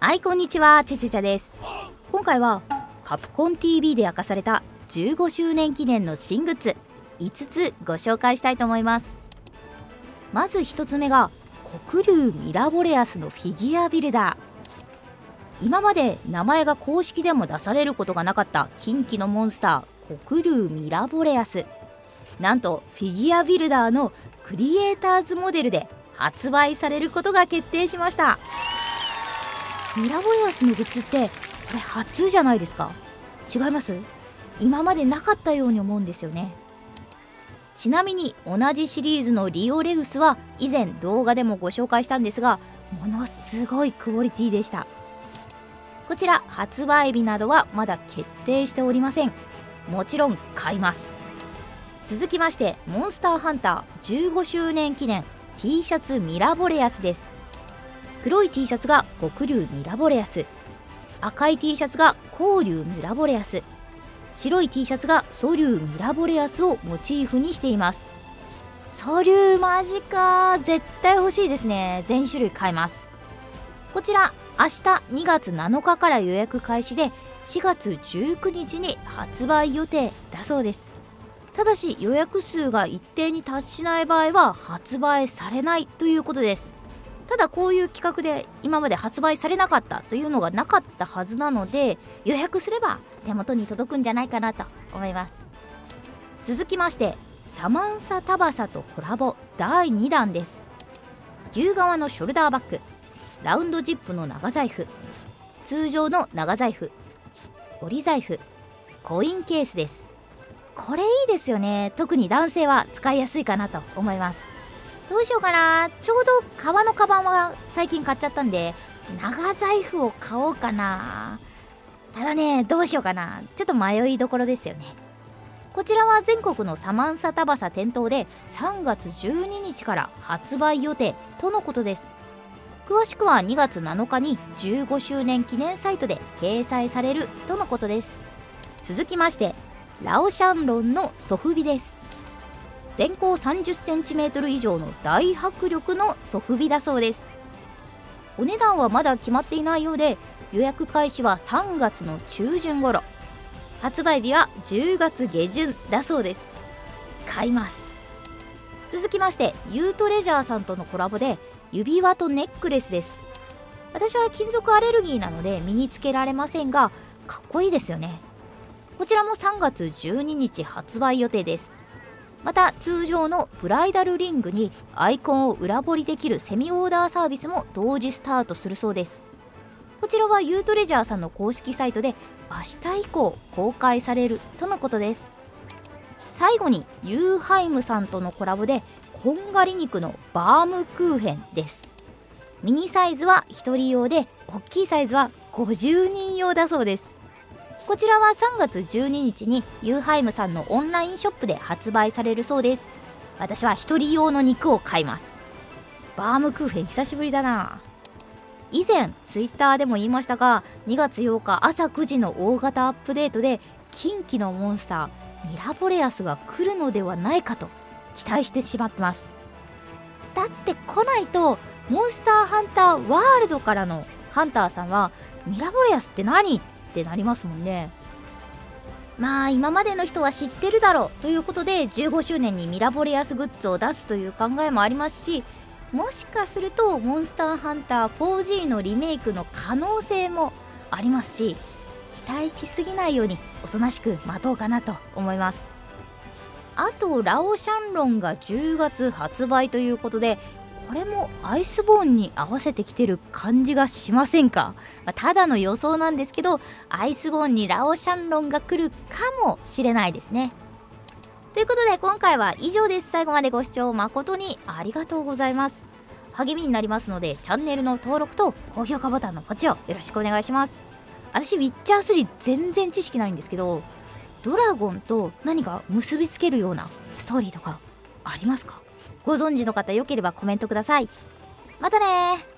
はい、こんにちは、ちちちゃです。今回はカプコン TV で明かされた15周年記念の新グッズ5つご紹介したいと思います。まず1つ目が黒龍ミラボレアスのフィギュアビルダー。今まで名前が公式でも出されることがなかった近畿のモンスター黒龍ミラボレアス、なんとフィギュアビルダーのクリエイターズモデルで発売されることが決定しました。ミラボレアスのグッズってこれ初じゃないですか？違います？今までなかったように思うんですよね。ちなみに同じシリーズのリオレグスは以前動画でもご紹介したんですが、ものすごいクオリティでした。こちら発売日などはまだ決定しておりません。もちろん買います。続きましてモンスターハンター15周年記念 T シャツミラボレアスです。黒い T シャツが黒龍ミラボレアス、赤い T シャツが紅龍ミラボレアス、白い T シャツが素龍ミラボレアスをモチーフにしています。素龍マジか、絶対欲しいですね。全種類買います。こちら明日2月7日から予約開始で4月19日に発売予定だそうです。ただし予約数が一定に達しない場合は発売されないということです。ただこういう企画で今まで発売されなかったというのがなかったはずなので、予約すれば手元に届くんじゃないかなと思います。続きましてサマンサタバサとコラボ第2弾です。牛革のショルダーバッグ、ラウンドジップの長財布、通常の長財布、折り財布、コインケースです。これいいですよね。特に男性は使いやすいかなと思います。どうしようかな。ちょうど革のカバンは最近買っちゃったんで長財布を買おうかな。ただね、どうしようかな、ちょっと迷いどころですよね。こちらは全国のサマンサタバサ店頭で3月12日から発売予定とのことです。詳しくは2月7日に15周年記念サイトで掲載されるとのことです。続きましてラオシャンロンのソフビです。全高 30cm 以上の大迫力のソフビだそうです。お値段はまだ決まっていないようで、予約開始は3月の中旬頃、発売日は10月下旬だそうです。買います。続きましてユートレジャーさんとのコラボで指輪とネックレスです。私は金属アレルギーなので身につけられませんが、かっこいいですよね。こちらも3月12日発売予定です。また通常のブライダルリングにアイコンを裏彫りできるセミオーダーサービスも同時スタートするそうです。こちらはユートレジャーさんの公式サイトで明日以降公開されるとのことです。最後にユーハイムさんとのコラボでこんがり肉のバームクーヘンです。ミニサイズは1人用で大きいサイズは50人用だそうです。こちらは3月12日にユーハイムさんのオンラインショップで発売されるそうです。私は1人用の肉を買います。バームクーヘン久しぶりだな。以前ツイッターでも言いましたが、2月8日朝9時の大型アップデートで近畿のモンスターミラボレアスが来るのではないかと期待してしまってます。だって来ないとモンスターハンターワールドからのハンターさんはミラボレアスって何ってなりますもんね。まあ今までの人は知ってるだろうということで15周年にミラボレアスグッズを出すという考えもありますし、もしかするとモンスターハンター 4G のリメイクの可能性もありますし、期待しすぎないようにおとなしく待とうかなと思います。あとラオシャンロンが10月発売ということで、これもアイスボーンに合わせてきてる感じがしませんか？ただの予想なんですけど、アイスボーンにラオシャンロンが来るかもしれないですね。ということで今回は以上です。最後までご視聴誠にありがとうございます。励みになりますのでチャンネルの登録と高評価ボタンのポチをよろしくお願いします。私ウィッチャー3全然知識ないんですけど、ドラゴンと何か結びつけるようなストーリーとかありますか？ご存知の方よければコメントください。またねー。